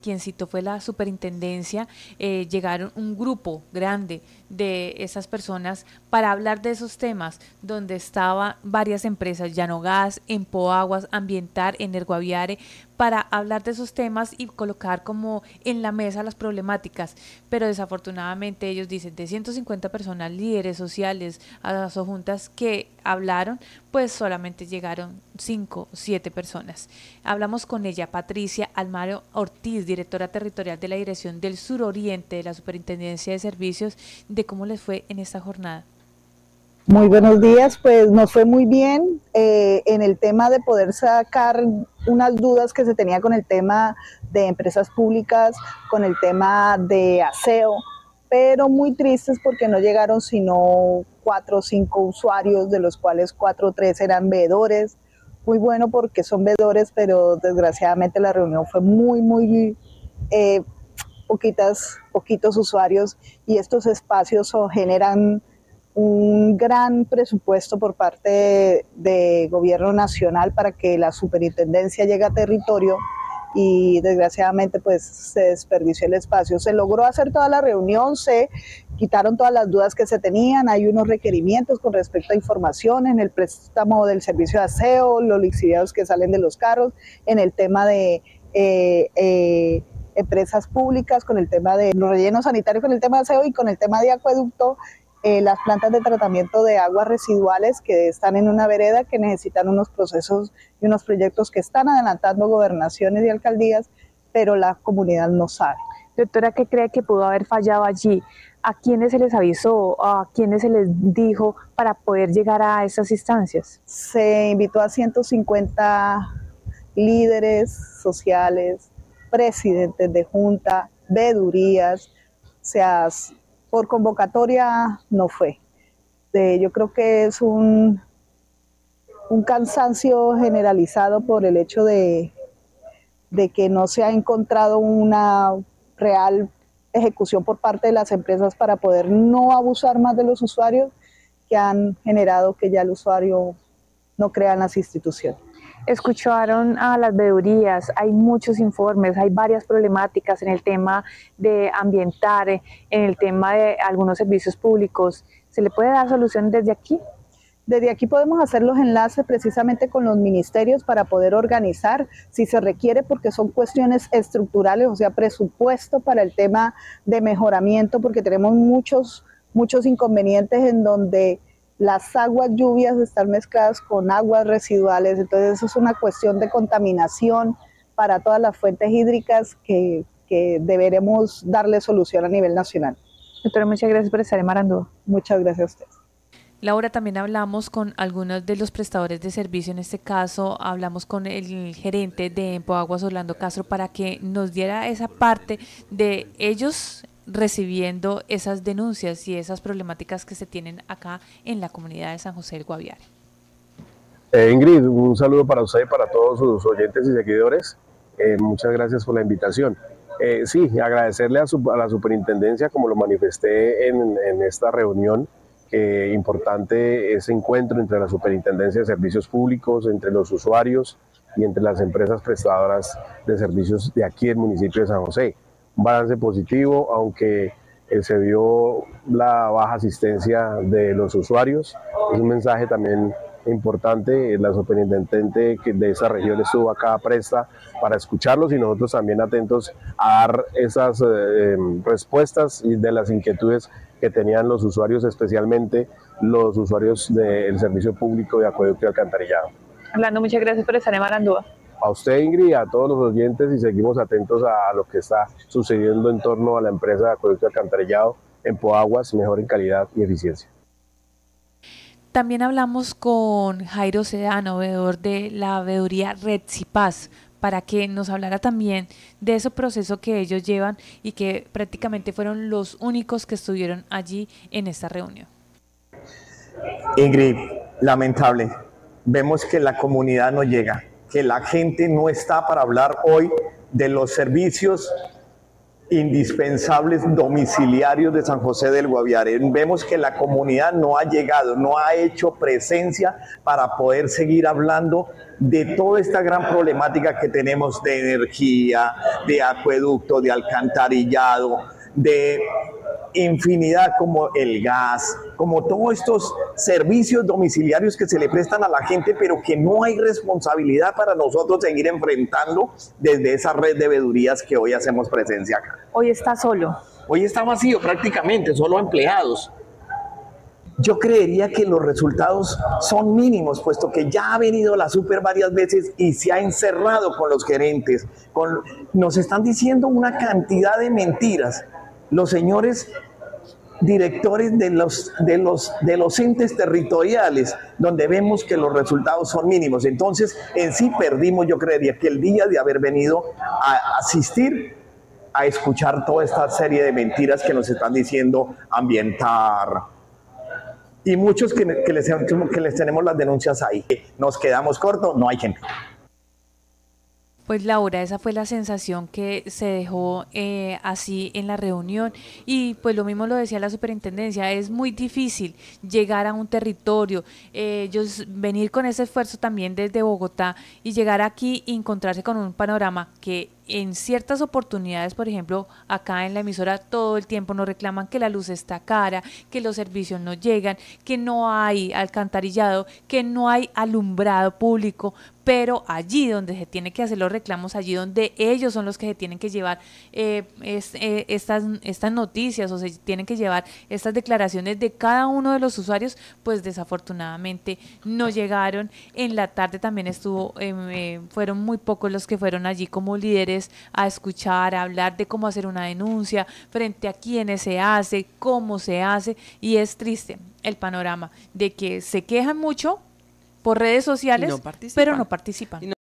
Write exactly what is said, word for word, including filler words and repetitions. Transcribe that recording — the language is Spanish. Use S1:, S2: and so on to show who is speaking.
S1: quien citó fue la superintendencia, eh, llegaron un grupo grande de esas personas para hablar de esos temas, donde estaban varias empresas, Llanogas, Empoaguas, Ambientar, Energoaviare, para hablar de esos temas y colocar como en la mesa las problemáticas, pero desafortunadamente ellos dicen de ciento cincuenta personas, líderes sociales, asojuntas que hablaron, pues solamente llegaron cinco, siete personas. Hablamos con ella, Patricia Almaro Ortiz, directora territorial de la Dirección del Suroriente de la Superintendencia de Servicios, de cómo les fue en esta jornada.
S2: Muy buenos días, pues nos fue muy bien eh, en el tema de poder sacar unas dudas que se tenía con el tema de empresas públicas, con el tema de aseo, pero muy tristes porque no llegaron sino cuatro o cinco usuarios, de los cuales cuatro o tres eran veedores. Muy bueno porque son veedores, pero desgraciadamente la reunión fue muy, muy eh, poquitas, poquitos usuarios, y estos espacios generan un gran presupuesto por parte de, de gobierno nacional para que la superintendencia llegue a territorio, y desgraciadamente pues se desperdició el espacio. Se logró hacer toda la reunión, se quitaron todas las dudas que se tenían, hay unos requerimientos con respecto a información en el préstamo del servicio de aseo, los lixiviados que salen de los carros, en el tema de eh, eh, empresas públicas, con el tema de los rellenos sanitarios, con el tema de aseo y con el tema de acueducto. Eh, las plantas de tratamiento de aguas residuales que están en una vereda, que necesitan unos procesos y unos proyectos que están adelantando gobernaciones y alcaldías, pero la comunidad no sabe.
S3: Doctora, ¿qué cree que pudo haber fallado allí? ¿A quiénes se les avisó? ¿A quiénes se les dijo para poder llegar a esas instancias?
S2: Se invitó a ciento cincuenta líderes sociales, presidentes de junta, veedurías, o sea, por convocatoria no fue. De, yo creo que es un, un cansancio generalizado por el hecho de, de que no se ha encontrado una real ejecución por parte de las empresas para poder no abusar más de los usuarios, que han generado que ya el usuario no crea en las instituciones.
S3: Escucharon a las veedurías, hay muchos informes, hay varias problemáticas en el tema de ambientar, en el tema de algunos servicios públicos. ¿Se le puede dar solución desde aquí?
S2: Desde aquí podemos hacer los enlaces precisamente con los ministerios para poder organizar, si se requiere, porque son cuestiones estructurales, o sea, presupuesto para el tema de mejoramiento, porque tenemos muchos, muchos inconvenientes en donde las aguas lluvias están mezcladas con aguas residuales, entonces eso es una cuestión de contaminación para todas las fuentes hídricas que, que deberemos darle solución a nivel nacional.
S3: Doctora, muchas gracias por estar en Marandúa.
S2: Muchas gracias a ustedes.
S1: Laura, también hablamos con algunos de los prestadores de servicio, en este caso hablamos con el gerente de Empoaguas, Orlando Castro, para que nos diera esa parte de ellos recibiendo esas denuncias y esas problemáticas que se tienen acá en la comunidad de San José del Guaviare.
S4: Eh, Ingrid, un saludo para usted y para todos sus oyentes y seguidores. Eh, muchas gracias por la invitación. Eh, sí, agradecerle a, su, a la superintendencia, como lo manifesté en, en esta reunión, que importante ese encuentro entre la Superintendencia de Servicios Públicos, entre los usuarios y entre las empresas prestadoras de servicios de aquí del municipio de San José. Un balance positivo, aunque eh, se vio la baja asistencia de los usuarios. Es un mensaje también importante. La superintendente de esa región estuvo acá presta para escucharlos, y nosotros también atentos a dar esas eh, respuestas y de las inquietudes que tenían los usuarios, especialmente los usuarios del servicio público de acueducto y alcantarillado.
S3: Orlando, muchas gracias por estar en Marandúa.
S4: A usted, Ingrid, a todos los oyentes, y seguimos atentos a lo que está sucediendo en torno a la empresa de acueducto y alcantarillado Empoaguas, mejor en calidad y eficiencia.
S1: También hablamos con Jairo Sedano, veedor de la veeduría Retsipaz, para que nos hablara también de ese proceso que ellos llevan y que prácticamente fueron los únicos que estuvieron allí en esta reunión.
S5: Ingrid, lamentable, vemos que la comunidad no llega, que la gente no está para hablar hoy de los servicios indispensables domiciliarios de San José del Guaviare. Vemos que la comunidad no ha llegado, no ha hecho presencia para poder seguir hablando de toda esta gran problemática que tenemos de energía, de acueducto, de alcantarillado, de infinidad como el gas, como todos estos servicios domiciliarios que se le prestan a la gente, pero que no hay responsabilidad para nosotros seguir enfrentando desde esa red de veedurías que hoy hacemos presencia acá.
S3: Hoy está solo.
S6: Hoy está vacío prácticamente, solo empleados.
S5: Yo creería que los resultados son mínimos, puesto que ya ha venido la super varias veces y se ha encerrado con los gerentes. Con, nos están diciendo una cantidad de mentiras. Los señores directores de los, de, los, de los entes territoriales, donde vemos que los resultados son mínimos. Entonces, en sí perdimos, yo creería, que el día de haber venido a asistir a escuchar toda esta serie de mentiras que nos están diciendo ambientar. Y muchos que, que, les, que les tenemos las denuncias ahí. Nos quedamos cortos, no hay gente.
S1: Pues Laura, esa fue la sensación que se dejó eh, así en la reunión y pues lo mismo lo decía la superintendencia, es muy difícil llegar a un territorio, eh, ellos venir con ese esfuerzo también desde Bogotá y llegar aquí y encontrarse con un panorama que en ciertas oportunidades, por ejemplo, acá en la emisora todo el tiempo nos reclaman que la luz está cara, que los servicios no llegan, que no hay alcantarillado, que no hay alumbrado público, pero allí donde se tiene que hacer los reclamos, allí donde ellos son los que se tienen que llevar eh, es, eh, estas, estas noticias o se tienen que llevar estas declaraciones de cada uno de los usuarios, pues desafortunadamente no llegaron. En la tarde también estuvo, eh, eh, fueron muy pocos los que fueron allí como líderes a escuchar, a hablar de cómo hacer una denuncia, frente a quiénes se hace, cómo se hace, y es triste el panorama de que se quejan mucho por redes sociales, no pero no participan.